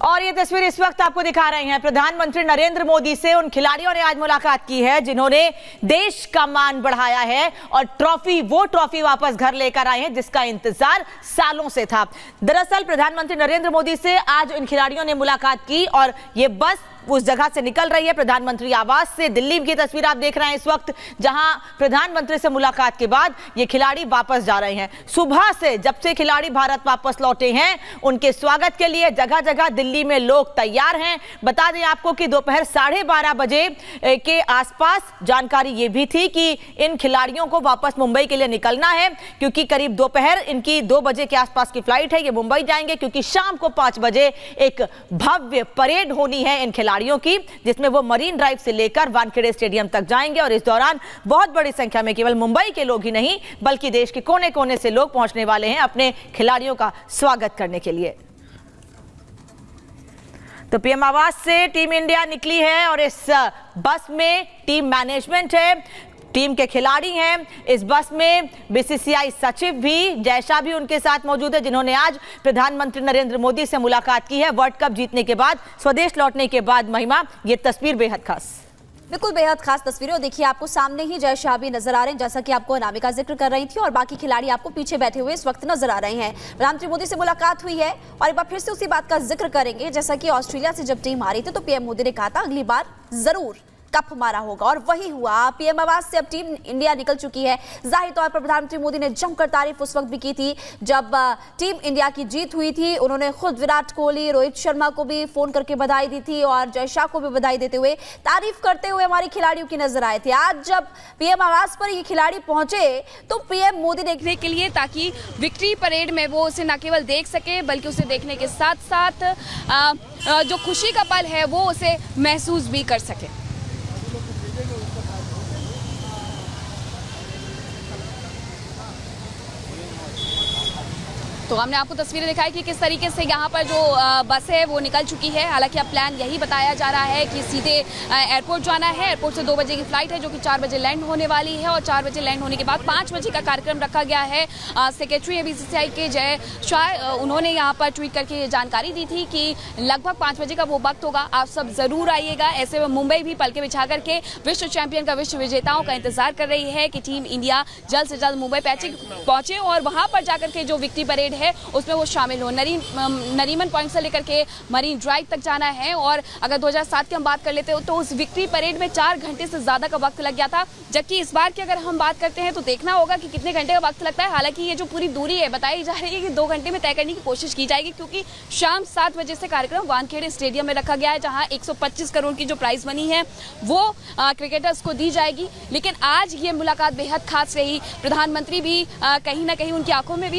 और ये तस्वीर इस वक्त आपको दिखा रहे हैं, प्रधानमंत्री नरेंद्र मोदी से उन खिलाड़ियों ने आज मुलाकात की है जिन्होंने देश का मान बढ़ाया है और वो ट्रॉफी वापस घर लेकर आए हैं जिसका इंतजार सालों से था। दरअसल प्रधानमंत्री नरेंद्र मोदी से आज इन खिलाड़ियों ने मुलाकात की और ये बस उस जगह से निकल रही है, प्रधानमंत्री आवास से। दिल्ली की तस्वीर आप देख रहे हैं इस वक्त, जहां प्रधानमंत्री से मुलाकात के बाद ये खिलाड़ी वापस जा रहे हैं। सुबह से जब से खिलाड़ी भारत वापस लौटे हैं, उनके स्वागत के लिए जगह जगह दिल्ली में लोग तैयार हैं। बता दें आपको कि दोपहर 12:30 बजे के आसपास जानकारी ये भी थी कि इन खिलाड़ियों को वापस मुंबई के लिए निकलना है, क्योंकि करीब दोपहर इनकी 2 बजे के आसपास की फ्लाइट है। ये मुंबई जाएंगे क्योंकि शाम को 5 बजे एक भव्य परेड होनी है इन खिलाड़ियों की, जिसमें वो मरीन ड्राइव से लेकर वानखेड़े स्टेडियम तक जाएंगे। और इस दौरान बहुत बड़ी संख्या में केवल मुंबई के लोग ही नहीं बल्कि देश के कोने कोने से लोग पहुंचने वाले हैं अपने खिलाड़ियों का स्वागत करने के लिए। तो पीएम आवास से टीम इंडिया निकली है और इस बस में टीम मैनेजमेंट है, टीम के खिलाड़ी हैं। इस बस में बीसीसीआई सचिव भी जयशाह भी उनके साथ मौजूद है, जिन्होंने आज प्रधानमंत्री नरेंद्र मोदी से मुलाकात की है। वर्ल्ड कप जीतने के बाद, स्वदेश लौटने के बाद महिमा, ये तस्वीर बेहद खास, बिल्कुल बेहद खास तस्वीरें। और देखिए आपको सामने ही जयशाह भी नजर आ रहे हैं, जैसा कि आपको अनामिका जिक्र कर रही थी, और बाकी खिलाड़ी आपको पीछे बैठे हुए इस वक्त नजर आ रहे हैं। प्रधानमंत्री मोदी से मुलाकात हुई है और एक बार फिर से उसी बात का जिक्र करेंगे, जैसा कि ऑस्ट्रेलिया से जब टीम हारी थी तो पीएम मोदी ने कहा था अगली बार जरूर कप हमारा होगा, और वही हुआ। पीएम आवास से अब टीम इंडिया निकल चुकी है। जाहिर तौर पर प्रधानमंत्री मोदी ने जमकर तारीफ उस वक्त भी की थी जब टीम इंडिया की जीत हुई थी। उन्होंने खुद विराट कोहली, रोहित शर्मा को भी फोन करके बधाई दी थी और जयशाह को भी बधाई देते हुए, तारीफ करते हुए हमारे खिलाड़ियों की नजर आए थे। आज जब पीएम आवास पर ये खिलाड़ी पहुंचे तो पीएम मोदी देखने के लिए, ताकि विक्ट्री परेड में वो उसे न केवल देख सके बल्कि उसे देखने के साथ साथ जो खुशी का पल है वो उसे महसूस भी कर सके। तो हमने आपको तस्वीरें दिखाई कि किस तरीके से यहाँ पर जो बस है वो निकल चुकी है। हालांकि अब प्लान यही बताया जा रहा है कि सीधे एयरपोर्ट जाना है। एयरपोर्ट से 2 बजे की फ्लाइट है जो कि 4 बजे लैंड होने वाली है, और 4 बजे लैंड होने के बाद 5 बजे का कार्यक्रम रखा गया है। सेक्रेटरी बीसीसीआई के जय शाह, उन्होंने यहाँ पर ट्वीट करके ये जानकारी दी थी कि लगभग 5 बजे का वो वक्त होगा, आप सब जरूर आइएगा। ऐसे में मुंबई भी पलके बिछा करके विश्व चैंपियन का, विश्व विजेताओं का इंतजार कर रही है कि टीम इंडिया जल्द से जल्द मुंबई पहुंचे और वहां पर जाकर के जो विक्ट्री परेड है उसमें वो शामिल हो। नरीमन पॉइंट से लेकर के मरीन ड्राइव तक जाना है। और अगर 2007 की हम बात कर लेते हो तो उस विक्ट्री परेड में 4 घंटे से ज्यादा का वक्त लग गया था, जबकि इस बार की अगर हम बात करते हैं तो देखना होगा कि कितने घंटे का वक्त लगता है। हालांकि ये जो पूरी दूरी है बताई जा रही है कि 2 घंटे में तय करने की कोशिश की जाएगी, क्योंकि शाम 7 बजे से कार्यक्रम वानखेड़े स्टेडियम में रखा गया है, जहां 125 करोड़ की जो प्राइज मनी है वो क्रिकेटर्स को दी जाएगी। लेकिन आज ये मुलाकात बेहद खास रही। प्रधानमंत्री भी कहीं ना कहीं उनकी आंखों में भी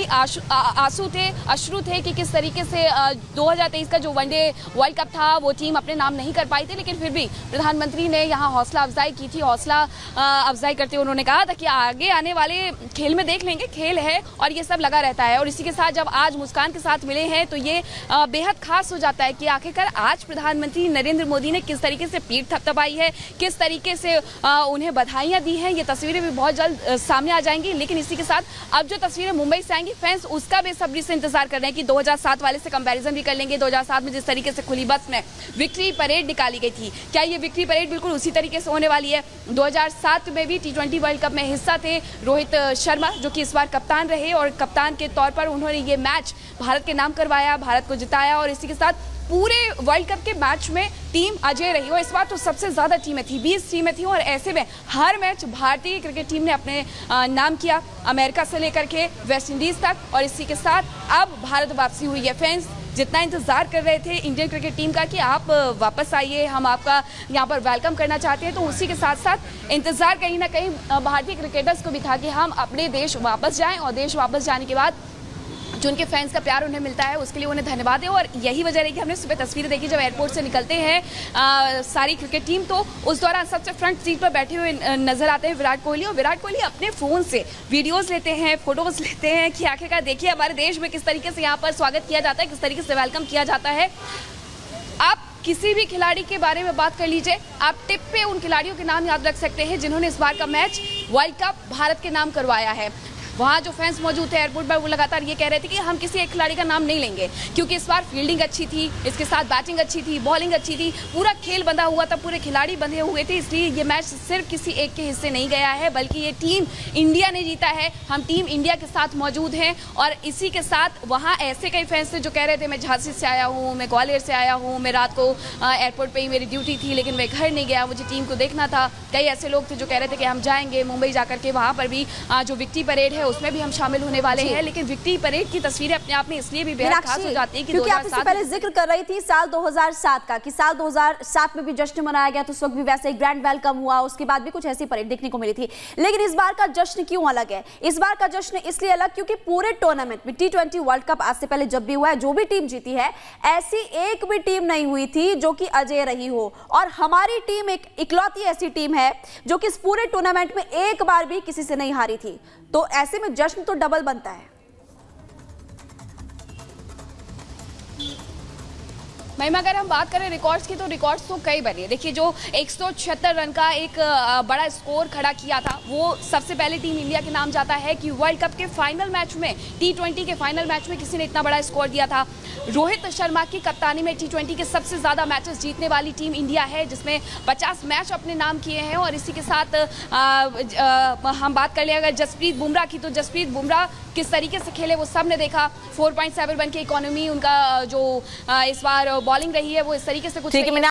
अश्रु थे कि किस तरीके से 2023 का जो वनडे वर्ल्ड कप था वो टीम अपने नाम नहीं कर पाई थी, लेकिन फिर भी प्रधानमंत्री ने यहाँ हौसला अफजाई की थी। हौसला अफजाई करते हुए उन्होंने कहा था कि आगे आने वाले खेल में देख लेंगे, खेल है और ये सब लगा रहता है। और इसी के साथ जब आज मुस्कान के साथ मिले हैं तो ये बेहद खास हो जाता है कि आखिरकार आज प्रधानमंत्री नरेंद्र मोदी ने किस तरीके से पीठ थपथपाई है, किस तरीके से उन्हें बधाइयाँ दी हैं। ये तस्वीरें भी बहुत जल्द सामने आ जाएंगी। लेकिन इसी के साथ अब जो तस्वीरें मुंबई से आएंगी, फैंस उसका बेसब्री से इंतजार कर रहे हैं कि 2007 वाले से कंपैरिजन भी कर लेंगे। 2007 में जिस तरीके से खुली बस में विक्ट्री परेड निकाली गई थी, क्या ये विक्ट्री परेड बिल्कुल उसी तरीके से होने वाली है? 2007 में भी T20 वर्ल्ड कप में हिस्सा थे रोहित शर्मा, जो कि इस बार कप्तान रहे, और कप्तान के तौर पर उन्होंने ये मैच भारत के नाम करवाया, भारत को जिताया। और इसी के साथ पूरे वर्ल्ड कप के मैच में टीम अजय रही, और इस बार तो सबसे ज्यादा टीमें थी, 20 टीमें थी, और ऐसे में हर मैच भारतीय क्रिकेट टीम ने अपने नाम किया, अमेरिका से लेकर के वेस्ट इंडीज तक। और इसी के साथ अब भारत वापसी हुई है। फैंस जितना इंतजार कर रहे थे इंडियन क्रिकेट टीम का कि आप वापस आइए, हम आपका यहाँ पर वेलकम करना चाहते हैं, तो उसी के साथ साथ इंतजार कहीं ना कहीं भारतीय क्रिकेटर्स को भी था कि हम अपने देश वापस जाएं, और देश वापस जाने के बाद जो उनके फैंस का प्यार उन्हें मिलता है उसके लिए उन्हें धन्यवाद है। और यही वजह रही कि हमने सुबह तस्वीरें देखी जब एयरपोर्ट से निकलते हैं सारी क्रिकेट टीम, तो उस दौरान सबसे फ्रंट सीट पर बैठे हुए नजर आते हैं विराट कोहली। और विराट कोहली अपने फ़ोन से वीडियोज़ लेते हैं, फोटोज़ लेते हैं कि आखिरकार देखिए हमारे देश में किस तरीके से यहाँ पर स्वागत किया जाता है, किस तरीके से वेलकम किया जाता है। आप किसी भी खिलाड़ी के बारे में बात कर लीजिए, आप टिप पे उन खिलाड़ियों के नाम याद रख सकते हैं जिन्होंने इस बार का मैच वर्ल्ड कप भारत के नाम करवाया है। वहाँ जो फैंस मौजूद थे एयरपोर्ट पर, वो लगातार ये कह रहे थे कि हम किसी एक खिलाड़ी का नाम नहीं लेंगे, क्योंकि इस बार फील्डिंग अच्छी थी, इसके साथ बैटिंग अच्छी थी, बॉलिंग अच्छी थी, पूरा खेल बंधा हुआ था, पूरे खिलाड़ी बंधे हुए थे। इसलिए ये मैच सिर्फ किसी एक के हिस्से नहीं गया है, बल्कि ये टीम इंडिया ने जीता है। हम टीम इंडिया के साथ मौजूद हैं और इसी के साथ वहाँ ऐसे कई फैंस थे जो कह रहे थे मैं झांसी से आया हूँ, मैं ग्वालियर से आया हूँ, मैं रात को एयरपोर्ट पे ही मेरी ड्यूटी थी, लेकिन मैं घर नहीं गया, मुझे टीम को देखना था। कई ऐसे लोग थे जो कह रहे थे कि हम जाएंगे मुंबई जाकर के, वहाँ पर भी जो विक्ट्री परेड है उसमें भी हम शामिल होने वाले हैं। लेकिन विक्ट्री परेड की तस्वीरें अपने आप में इसलिए भी बेहद खास हो जाती है क्योंकि आप इससे पहले जिक्र कर रही थी साल 2007 का, कि साल 2007 में भी जश्न मनाया गया, तो उस वक्त भी वैसे एक ग्रैंड वेलकम हुआ, उसके बाद भी कुछ ऐसी परेड देखने को मिली थी। लेकिन इस बार का जश्न क्यों अलग है? इस बार का जश्न इसलिए अलग क्योंकि पूरे टूर्नामेंट में T20 वर्ल्ड कप आज से पहले जब भी हुआ है, जो भी टीम जीती है, ऐसी एक भी टीम नहीं हुई थी जो कि अजय रही हो। और हमारी टीम एक इकलौती ऐसी टीम है जो कि इस पूरे टूर्नामेंट में एक बार भी किसी से नहीं हारी थी। तो ऐसे में जश्न तो डबल बनता है। महिमा, अगर हम बात करें रिकॉर्ड्स की, तो रिकॉर्ड्स तो कई बने। देखिए, जो 176 रन का एक बड़ा स्कोर खड़ा किया था, वो सबसे पहले टीम इंडिया के नाम जाता है कि वर्ल्ड कप के फाइनल मैच में, T20 के फाइनल मैच में किसी ने इतना बड़ा स्कोर दिया था। रोहित शर्मा की कप्तानी में T20 के सबसे ज़्यादा मैचेस जीतने वाली टीम इंडिया है, जिसमें 50 मैच अपने नाम किए हैं। और इसी के साथ हम बात कर लें अगर जसप्रीत बुमराह की, तो जसप्रीत बुमराह किस तरीके से खेले वो सब ने देखा। 4.7 रन की इकोनॉमी उनका जो इस बार बॉलिंग रही है वो इस तरीके से कुछ